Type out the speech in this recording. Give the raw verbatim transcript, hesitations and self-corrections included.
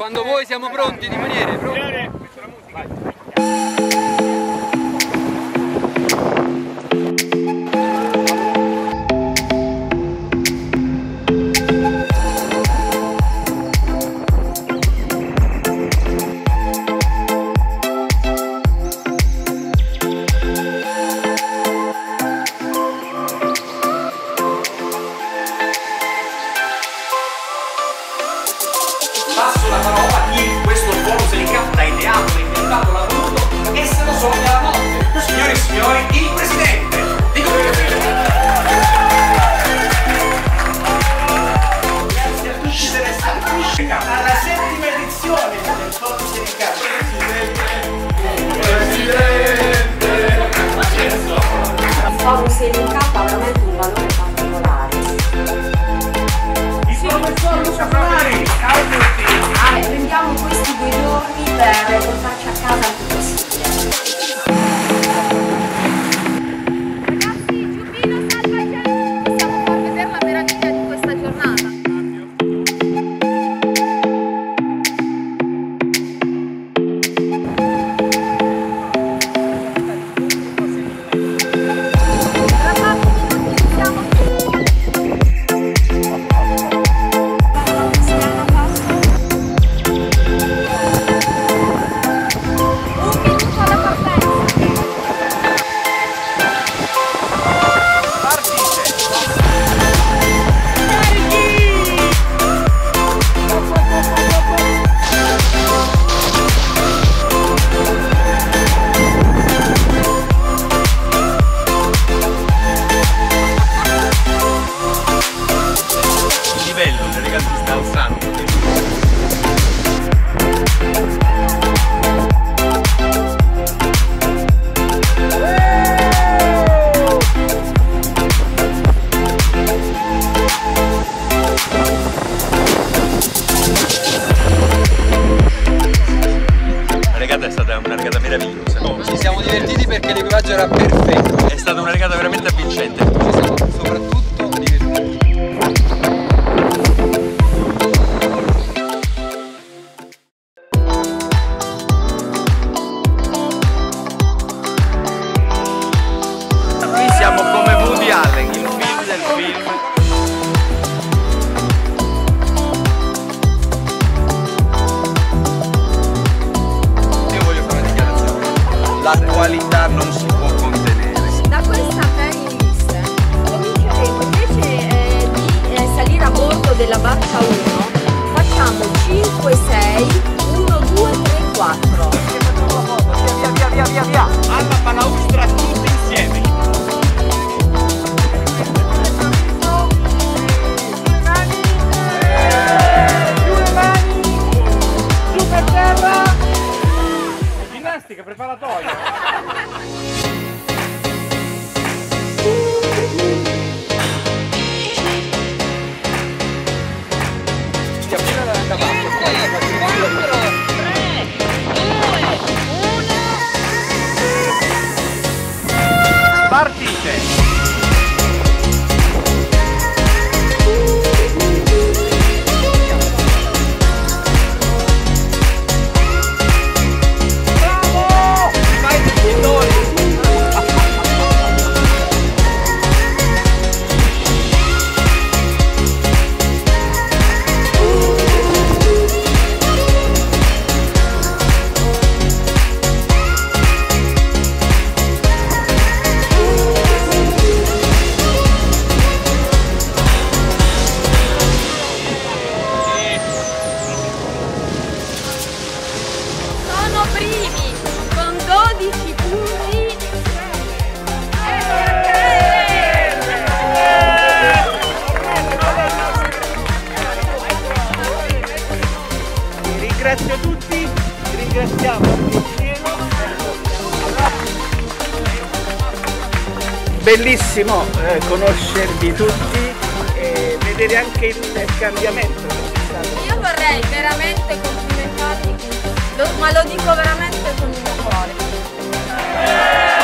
Quando voi siamo pronti di maniere, pronti? Passo la parola a chi questo bonus elicato l'ha ideato, l'ha inventato, l'ha voluto e se lo sogna la notte. Signore e signori, il presidente di Grazie a tutti per essere alla settima edizione del bonus elicato. Presidente! Il bonus elicato ha veramente un valore particolare. Il professor Luca Ferrari! Ciao a tutti! Prendiamo questi due giorni per portarci a casa il più possibile. Ragazzi, Giubbino, salva il cielo! Possiamo far vedere la meraviglia di questa giornata. È stata una regata meravigliosa. Ci siamo divertiti perché l'equipaggio era perfetto. È stata una regata veramente avvincente. Ci siamo soprattutto divertiti. Qui siamo come Woody Allen, il film del film. La qualità non si può contenere. Da questa playlist cominceremo invece eh, di eh, salire a bordo della barca uno. Facciamo cinque, sei, uno, due, tre, quattro. Via, via, via, via, via! Alla balaustra tutti insieme! Giù le mani! Giù per terra! Ginnastica preparatoria! Schiaffina da parte, Partite! Primi con dodici punti. Ringrazio tutti, vi ringraziamo insieme. Bellissimo eh, conoscervi tutti e vedere anche il cambiamento. Io vorrei veramente complimentarvi, ma lo dico veramente con il cuore.